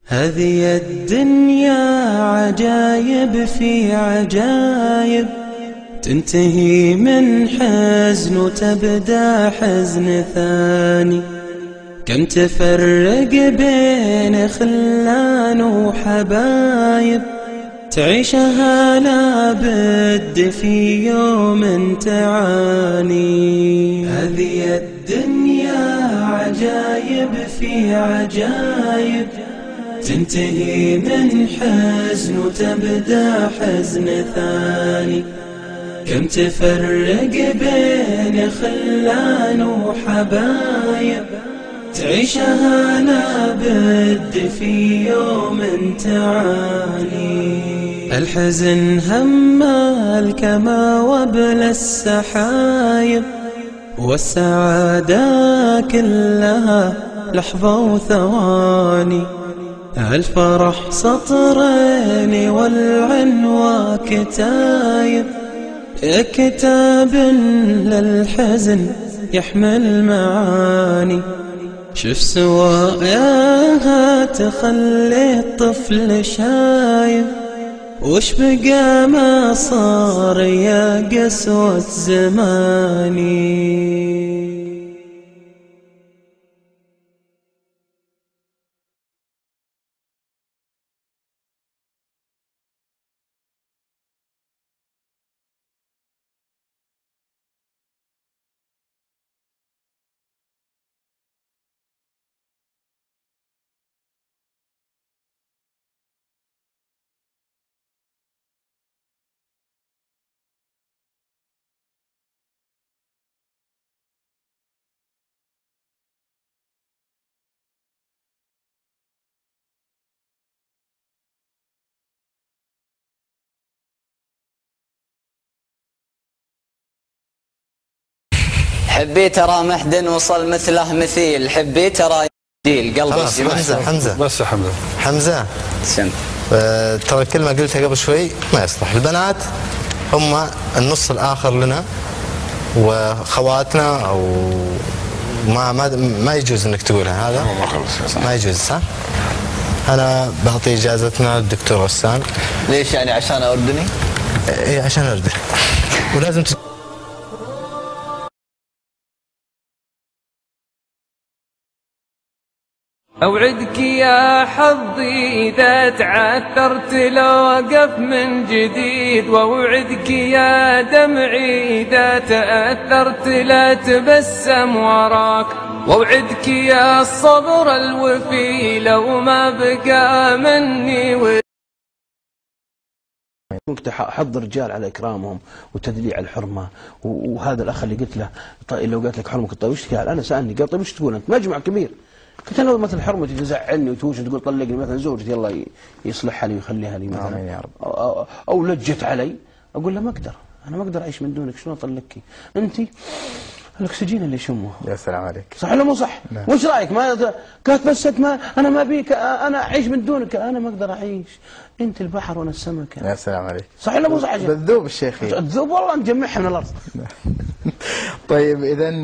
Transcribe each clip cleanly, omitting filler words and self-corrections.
هذه الدنيا عجايب في عجايب، تنتهي من حزن وتبدأ حزن ثاني. كم تفرق بين خلان وحبايب، تعيشها لابد في يوم تعاني. هذه الدنيا عجايب في عجايب، تنتهي من حزن وتبدأ حزن ثاني. كم تفرق بين خلان وحبايب، تعيشها لابد في يوم تعاني. الحزن همال كما وبل السحايب، والسعادة كلها لحظة وثواني. الفرح سطرين والعنوى كتايب، كتاب للحزن يحمل معاني. شوف سواها تخلي الطفل شايب، وش بقى ما صار يا قسوة زماني. حبي ترى محد وصل مثله مثيل، حبي ترى جيل قلبي. خلاص حمزة بس يا حمزة سم. ترى الكلمة قلتها قبل شوي ما يصلح. البنات هم النص الآخر لنا وخواتنا، أو ما يجوز انك تقولها. هذا ما يجوز صح؟ أنا بعطي إجازتنا للدكتور غسان. ليش يعني؟ عشان أردني؟ إيه عشان أردني. ولازم أوعدك يا حظي إذا تعثرت لوقف من جديد، وأوعدك يا دمعي إذا تأثرت لا تبسم وراك، وأوعدك يا الصبر الوفي لو ما بقى مني. ممكن حض الرجال على اكرامهم وتدليع الحرمه. وهذا الاخ اللي قلت له طيب لو قالت لك حرمك طيب وش قال؟ انا سالني قال طيب وش تقول انت؟ مجمع كبير. قلت انا مثل حرمتي تزعلني وتوش وتقول طلقني مثلا زوجتي الله يصلحها لي ويخليها لي مثلا، يا رب. أو لجت علي، اقول له ما اقدر، انا ما اقدر اعيش من دونك، شلون اطلقك؟ انت الاكسجين اللي يشمه. يا سلام عليك. صح ولا مو صح؟ نعم. وش رايك؟ ما قالت بس ما انا ما بيك، انا اعيش من دونك، انا ما اقدر اعيش، انت البحر وانا السمكه. يا سلام عليك. صح ولا مو صح؟ بتذوب الشيخ. تذوب والله نجمعها من الارض. طيب اذا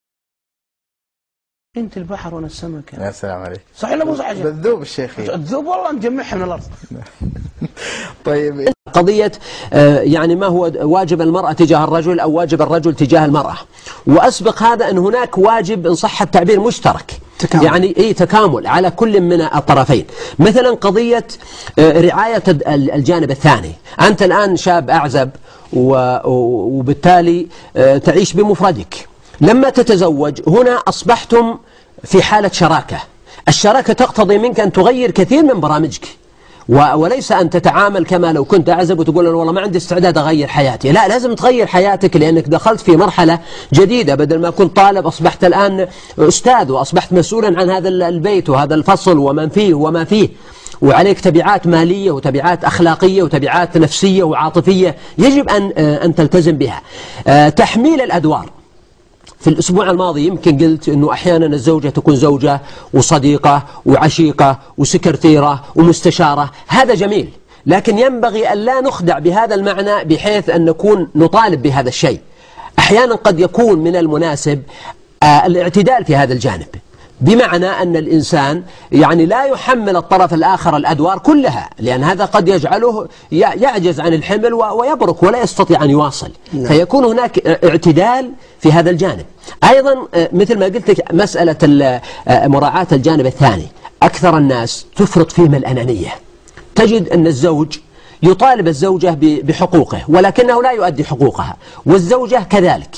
انت البحر وانا السمكه. يا سلام عليك. صح ولا مو صح؟ بتذوب الشيخ. تذوب والله نجمعها من الارض. طيب قضية يعني ما هو واجب المرأة تجاه الرجل أو واجب الرجل تجاه المرأة، وأسبق هذا أن هناك واجب إن صح التعبير مشترك، تكامل. يعني تكامل على كل من الطرفين. مثلا قضية رعاية الجانب الثاني. أنت الآن شاب أعزب وبالتالي تعيش بمفردك، لما تتزوج هنا أصبحتم في حالة شراكة. الشراكة تقتضي منك أن تغير كثير من برامجك، وليس أن تتعامل كما لو كنت أعزب وتقول أنا والله ما عندي استعداد أغير حياتي. لا، لازم تغير حياتك لأنك دخلت في مرحلة جديدة. بدل ما كنت طالب أصبحت الآن أستاذ، وأصبحت مسؤولا عن هذا البيت وهذا الفصل ومن فيه وما فيه، وعليك تبعات مالية وتبعات أخلاقية وتبعات نفسية وعاطفية يجب أن تلتزم بها. تحميل الأدوار. في الأسبوع الماضي يمكن قلت أنه أحيانا الزوجة تكون زوجة وصديقة وعشيقة وسكرتيرة ومستشارة، هذا جميل، لكن ينبغي أن لا نخدع بهذا المعنى بحيث أن نكون نطالب بهذا الشيء. أحيانا قد يكون من المناسب الاعتدال في هذا الجانب، بمعنى أن الإنسان يعني لا يحمل الطرف الآخر الأدوار كلها، لأن هذا قد يجعله يعجز عن الحمل ويبرك ولا يستطيع أن يواصل. فيكون هناك اعتدال في هذا الجانب. أيضا مثل ما قلت لك مسألة مراعاة الجانب الثاني، أكثر الناس تفرط فيهم الأنانية. تجد أن الزوج يطالب الزوجة بحقوقه ولكنه لا يؤدي حقوقها، والزوجة كذلك.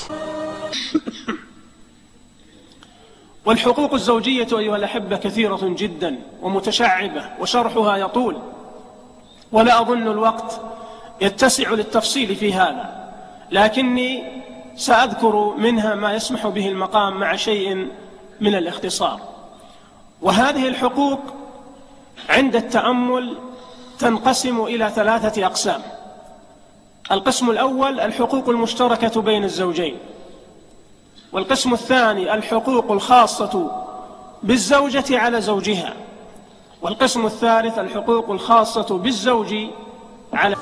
والحقوق الزوجية أيها الأحبة كثيرة جدا ومتشعبة وشرحها يطول، ولا أظن الوقت يتسع للتفصيل في هذا، لكني سأذكر منها ما يسمح به المقام مع شيء من الاختصار. وهذه الحقوق عند التأمل تنقسم إلى 3 أقسام. القسم الأول الحقوق المشتركة بين الزوجين، والقسم الثاني الحقوق الخاصة بالزوجة على زوجها، والقسم الثالث الحقوق الخاصة بالزوج على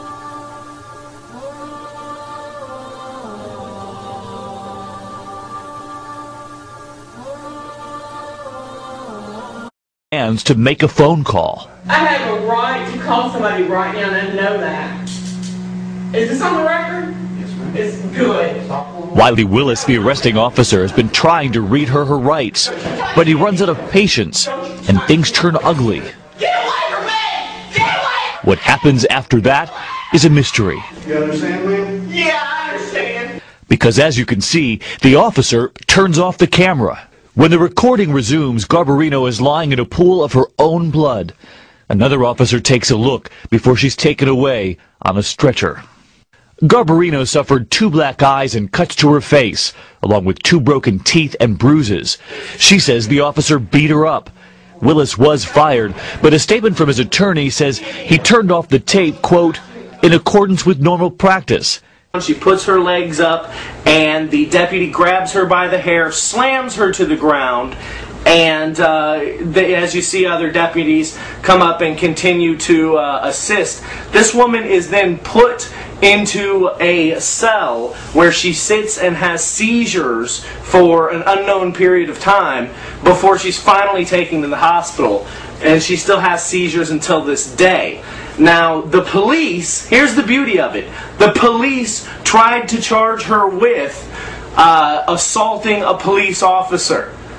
to make a phone call. I have a right to call somebody right now and know that. Is this on the record? Yes, ma'am. It's good. Wiley Willis, the arresting officer, has been trying to read her rights, but he runs out of patience and things turn ugly. Get away from me! Get away! What happens after that is a mystery. You understand me? Yeah, I understand. Because as you can see, the officer turns off the camera. When the recording resumes, Garbarino is lying in a pool of her own blood. Another officer takes a look before she's taken away on a stretcher. Garbarino suffered 2 black eyes and cuts to her face, along with 2 broken teeth and bruises. She says the officer beat her up. Willis was fired, but a statement from his attorney says he turned off the tape, quote, in accordance with normal practice. She puts her legs up and the deputy grabs her by the hair, slams her to the ground, and as you see, other deputies come up and continue to assist. This woman is then put into a cell where she sits and has seizures for an unknown period of time before she's finally taken to the hospital, and she still has seizures until this day. Now, the police, here's the beauty of it, the police tried to charge her with assaulting a police officer.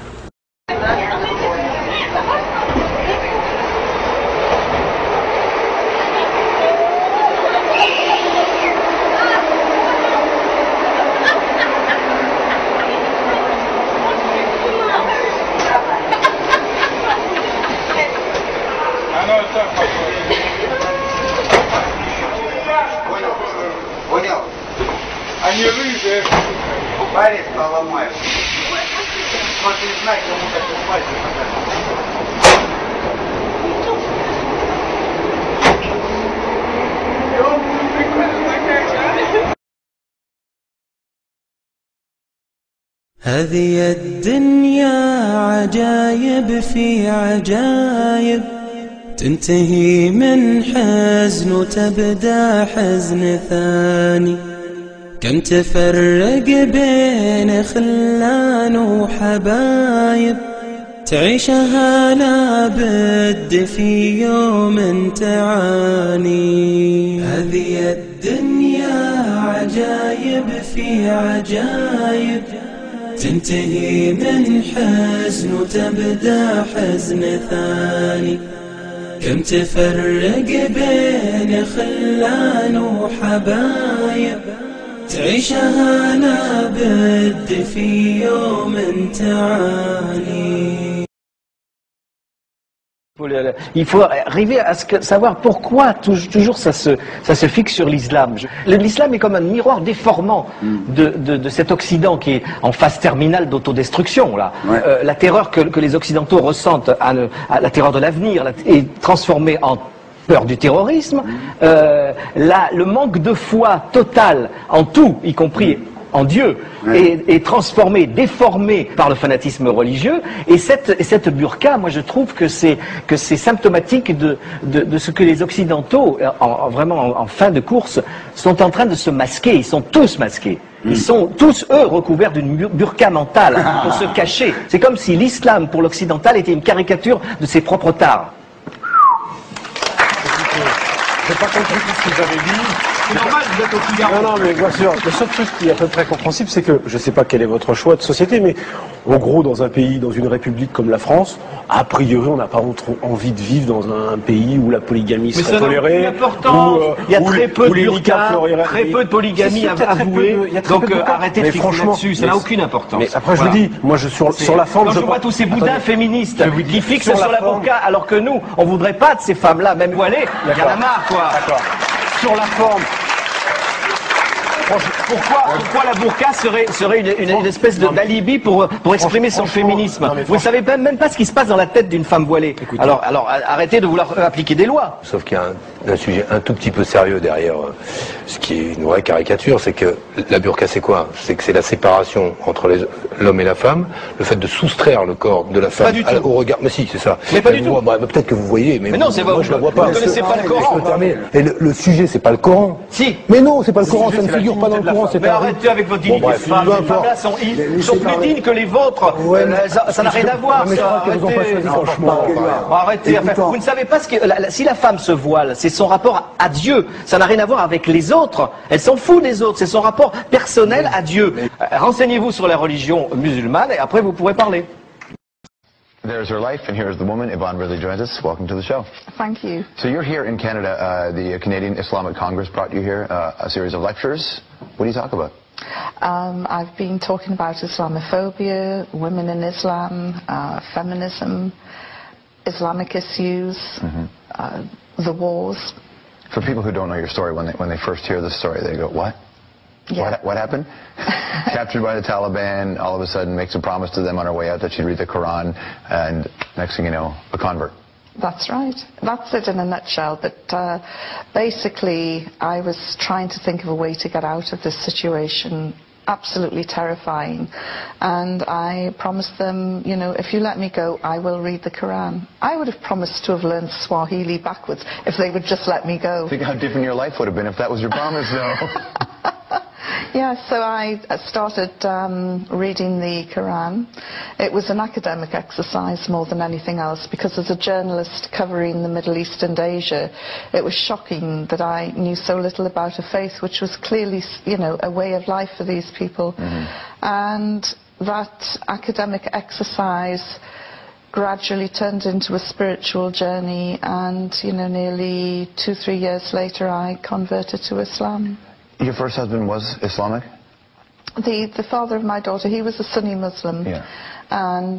Они рыжие, палец поломают. Смотри, знай, кому так пальцы показывают. هذه الدنيا عجايب في عجايب، تنتهي من حزن وتبدأ حزن ثاني. كم تفرق بين خلان وحبايب، تعيشها لابد في يوم تعاني. هذه الدنيا عجايب في عجايب، تنتهي من حزن وتبدأ حزن ثاني. كم تفرق بين خلان وحبايب، تعيشها لابد في يوم تعاني. Il faut arriver à savoir pourquoi toujours ça se fixe sur l'islam. L'islam est comme un miroir déformant de cet Occident qui est en phase terminale d'autodestruction. Là. Ouais. La terreur que les Occidentaux ressentent, à la terreur de l'avenir, est transformée en peur du terrorisme. Le manque de foi totale en tout, y compris en Dieu, est transformée, déformée par le fanatisme religieux. Et cette burqa, moi je trouve que c'est symptomatique de ce que les Occidentaux, vraiment en fin de course, sont en train de se masquer. Ils sont tous masqués. Ils sont tous, eux, recouverts d'une burqa mentale pour se cacher. C'est comme si l'islam, pour l'occidental, était une caricature de ses propres tares. J'ai pas compris tout ce que vous avez dit. C'est normal, vous êtes au Figaro. Non, mais bien sûr, le seul truc qui est à peu près compréhensible, c'est que, je sais pas quel est votre choix de société, mais en gros, dans un pays, dans une république comme la France, a priori, on n'a pas trop envie de vivre dans un pays où la polygamie serait tolérée. Il y a très peu de burqa, très peu de polygamie avouée, donc arrêtez de fixer là-dessus, ça n'a aucune importance. Mais après, je vous dis, moi, sur la forme... Quand je vois tous ces boudins féministes qui fixent sur la burqa, alors que nous, on voudrait pas de ces femmes-là, même voilées, il y en a marre, quoi. D'accord. Sur la forme... Pourquoi la burqa serait une espèce d'alibi pour exprimer son féminisme? Vous ne savez même pas ce qui se passe dans la tête d'une femme voilée. Alors arrêtez de vouloir appliquer des lois. Sauf qu'il y a un sujet un tout petit peu sérieux derrière ce qui est une vraie caricature, c'est que la burqa c'est quoi? C'est que c'est la séparation entre l'homme et la femme, le fait de soustraire le corps de la femme au regard. Mais si, c'est ça. Mais pas du tout. Peut-être que vous voyez, mais non, c'est moi je ne vois pas. Vous ne connaissez pas le Coran. Et le sujet c'est pas le Coran. Si. Mais non, c'est pas le Coran, ça ne figure pas dans le Coran. Mais arrêtez avec votre dignité de femme. Les femmes-là sont plus dignes que les vôtres. Ça n'a rien à voir, ça. Arrêtez. Vous ne savez pas ce que... Si la femme se voile, c'est son rapport à Dieu. Ça n'a rien à voir avec les autres. Elle s'en fout des autres. C'est son rapport personnel à Dieu. Renseignez-vous sur la religion musulmane et après vous pourrez parler. There's her life, and here's the woman. Yvonne really joins us. Welcome to the show. Thank you. So you're here in Canada. The Canadian Islamic Congress brought you here, a series of lectures. What do you talk about? I've been talking about Islamophobia, women in Islam, feminism, Islamic issues, the wars. For people who don't know your story, when they first hear the story, they go, what? Yeah. What happened? Captured by the Taliban, all of a sudden makes a promise to them on her way out that she'd read the Quran, and next thing you know, a convert. That's right. That's it in a nutshell. But basically, I was trying to think of a way to get out of this situation. Absolutely terrifying. And I promised them, you know, if you let me go, I will read the Quran. I would have promised to have learned Swahili backwards if they would just let me go. Think how different your life would have been if that was your promise, though. Yeah, so I started reading the Quran. It was an academic exercise more than anything else, because as a journalist covering the Middle East and Asia, it was shocking that I knew so little about a faith which was clearly, you know, a way of life for these people. And that academic exercise gradually turned into a spiritual journey, and, you know, nearly 2-3 years later I converted to Islam. Your first husband was Islamic? The father of my daughter, he was a Sunni Muslim, and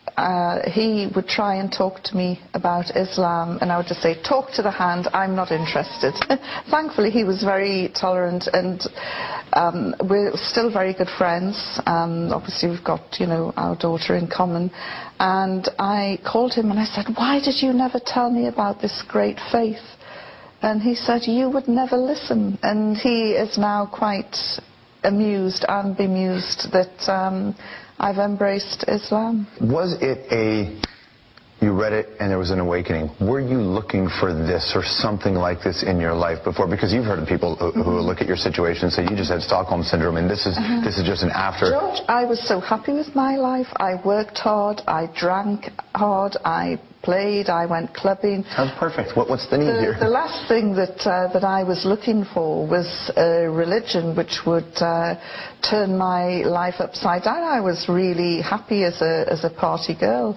he would try and talk to me about Islam, and I would just say, talk to the hand, I'm not interested. Thankfully he was very tolerant, and we're still very good friends. Obviously we've got, you know, our daughter in common, and I called him and I said, why did you never tell me about this great faith? And he said, you would never listen. And he is now quite amused and bemused that I've embraced Islam. Was it you read it and there was an awakening. Were you looking for this or something like this in your life before? Because you've heard of people who look at your situation and say, you just had Stockholm Syndrome, and this is just an after. George, I was so happy with my life. I worked hard, I drank hard, I played, I went clubbing. Sounds perfect. What's the need here? The last thing that I was looking for was a religion which would turn my life upside down. I was really happy as a party girl.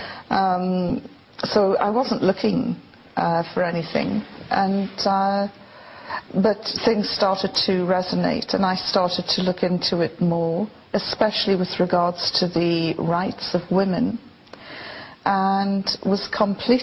So I wasn't looking for anything. But things started to resonate, and I started to look into it more, especially with regards to the rights of women, and was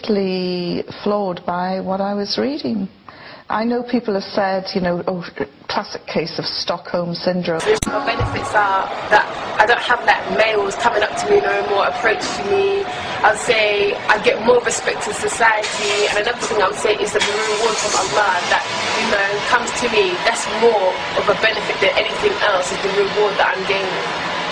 completely floored by what I was reading. I know people have said, you know, oh, classic case of Stockholm syndrome. My benefits are that I don't have like males coming up to me no more, approaching me. I'd say I get more respect in society, and another thing I would say is the reward from Allah that, you know, comes to me. That's more of a benefit than anything else, is the reward that I'm gaining.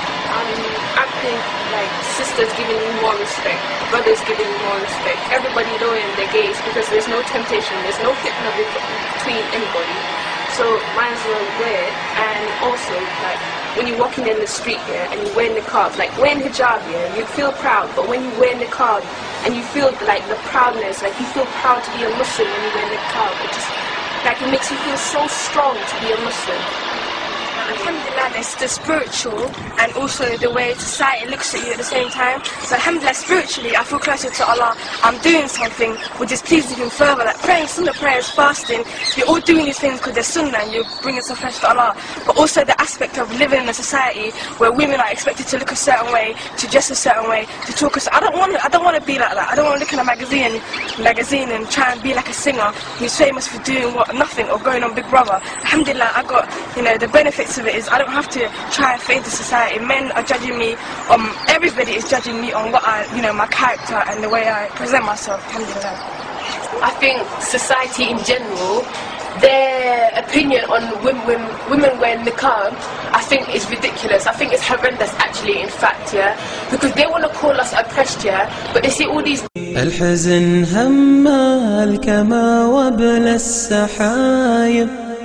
I think like sisters giving me more respect, brothers giving me more respect, everybody knowing their gaze, because there's no temptation, there's no fitna between anybody. So might as well wear it. And also like when you're walking in the street here and you're wearing niqab, like wearing hijab here, you feel proud, but when you wear niqab and you feel like the proudness, like you feel proud to be a Muslim when you wear niqab, it just like it makes you feel so strong to be a Muslim. Alhamdulillah, there's the spiritual and also the way society looks at you at the same time. So alhamdulillah, spiritually I feel closer to Allah. I'm doing something which is pleasing Him further, like praying sunnah prayers, fasting. You're all doing these things because they're sunnah and you're bringing some closer to Allah. But also the aspect of living in a society where women are expected to look a certain way, to dress a certain way, to talk a certain way. I don't want to be like that. I don't want to look in a magazine and try and be like a singer who's famous for doing nothing or going on Big Brother. Alhamdulillah, I got, you know, the benefits of it is I don't have to try and fit into society. Men are judging me, everybody is judging me on what my character and the way I present myself. Alhamdulillah. I think society in general, their opinion on women wearing niqab, I think is ridiculous. I think it's horrendous actually, in fact, yeah, because they want to call us oppressed, yeah, but they see all these. الحزن همال كما وبل السحايب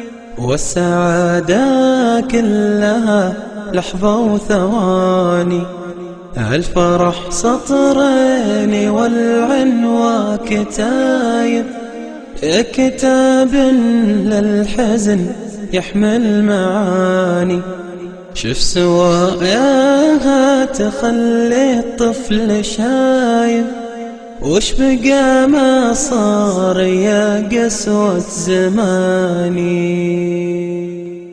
والسعادة كلها لحظة وثواني الفرح سطرين والعنوى كتايب كتاب للحزن يحمل معاني شوف سواياها تخلي الطفل شايب وش بقى ما صار يا قسوة زماني.